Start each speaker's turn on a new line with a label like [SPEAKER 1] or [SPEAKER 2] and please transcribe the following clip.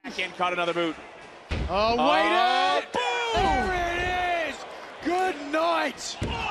[SPEAKER 1] Again, caught another boot.
[SPEAKER 2] Oh, wait
[SPEAKER 1] Oh,
[SPEAKER 2] it! There it is! Good night!